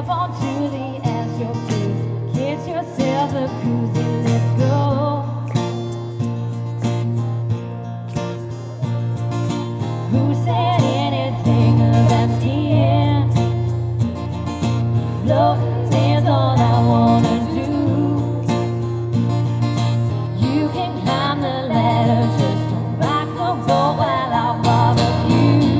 step onto the Astro too. Get yourself a koozie, let's go. Who said anything that's the end? Floating is all I wanna do. You can climb the ladder, just don't rock the boat while I barbecue.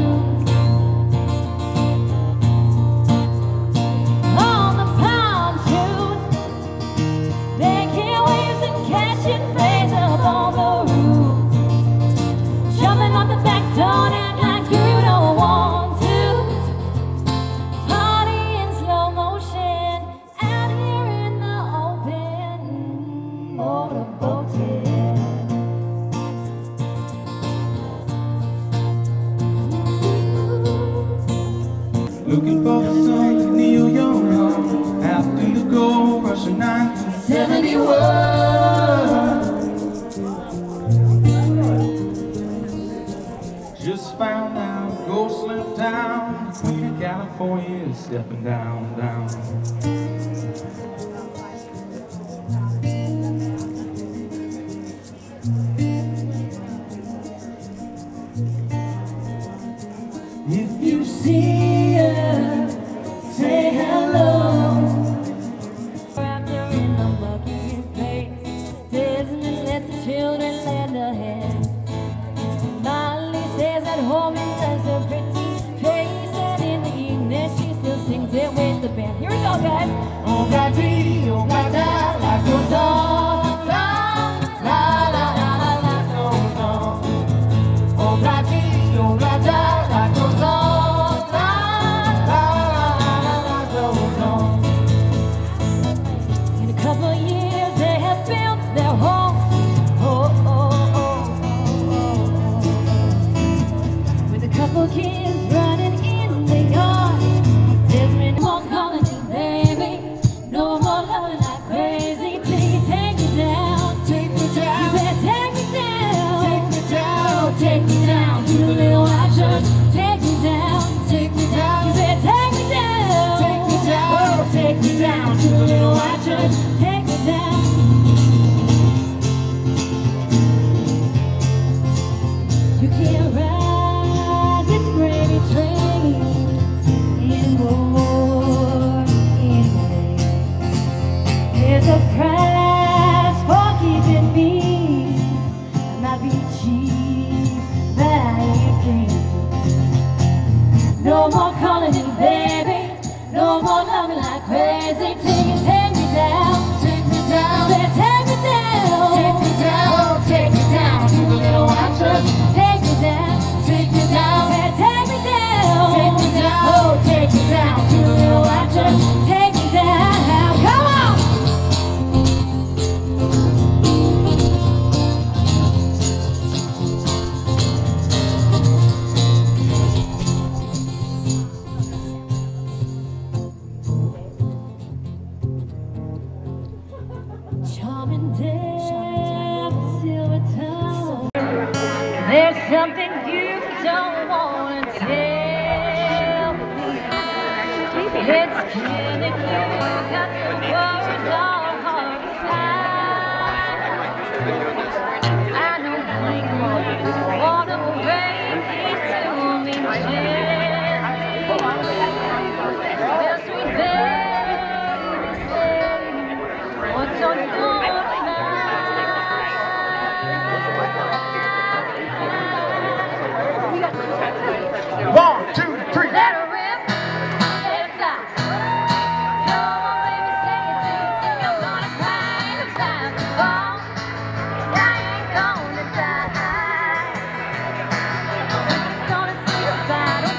On the pontoon, making waves and catching rays up on the roof. Jumping on the back door and like you don't want to. Party in slow motion out here in the open, motorboating. Looking for the sun to kneel your home after you go rushing 1971. Just found out Ghost left town, the Queen of California is stepping down, down. If you see her, say hello. After in the mucky place, Disney lets the children lend a hand. Molly stays at home and does a pretty face, and in the evening she still sings it with the band. Here we go, guys. Oh, God, oh, God, life goes on, la, la, la, la, la, life goes on. Oh, God, oh, God, life goes on, la, la, la, la, life goes on. In a couple of years they have built their home. Oh, oh, oh, oh, oh. With a couple kids running in the yard. There's been no more calling you baby, no more loving like crazy. Take me down, Take me down, you better take me down, take me down, oh, take me down to the little white church. Take me down, take me down, you better take me down, take me down, oh, take me down to the little white church. Take me down. You can't ride this gravy train anymore, anyway. There's a price for keeping me. I might be cheap, but I ain't free. No more calling you baby, no more loving like crazy. Take me down, take me down, better take me down, take me down, oh, take me down to the little white church. Take me down, take me down, better take me down, take me down, oh, take me down to the little white church. Take me down, come on. Charming day, silver tongue. There's something you don't want to tell me. It's killing you, got the words all hard to find. I know you wanna break it to me gently. Well, sweet baby, say what's on your mind. 1, 2, 3. Let her rip, let it fly. Come on, baby, say it to me. I'm gonna cry and climb the wall. I ain't gonna die. Gonna see the battle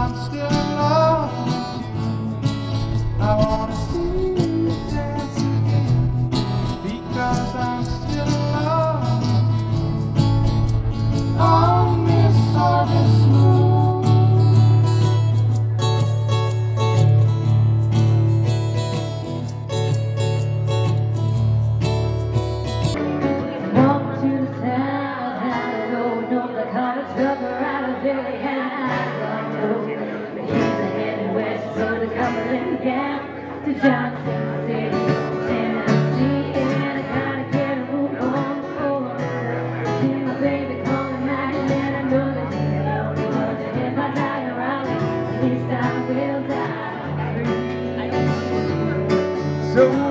I'm still in love. I wanna see you dance again because I'm still in love. Oh, Miss August Moon. Walk to the south, had a road north, I caught a trucker out of Philly, had eyes like gold. But he's a heading west, so the Cumberland Gap to Johnson City, Tennessee, and I gotta get a move on before I'm stuck. See my baby calling night, and I know that she's the only one to hit my die around, at least I will die free. So